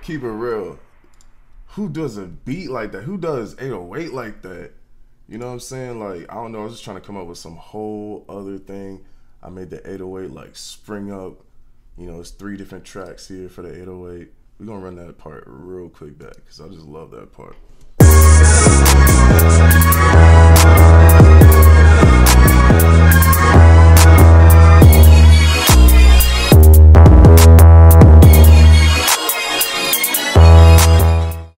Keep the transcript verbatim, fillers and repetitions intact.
keep it real. Who does a beat like that? Who does eight oh eight like that? You know what I'm saying? Like, I don't know. I was just trying to come up with some whole other thing. I made the eight oh eight like spring up. You know, it's three different tracks here for the eight oh eight. We're going to run that part real quick back because I just love that part.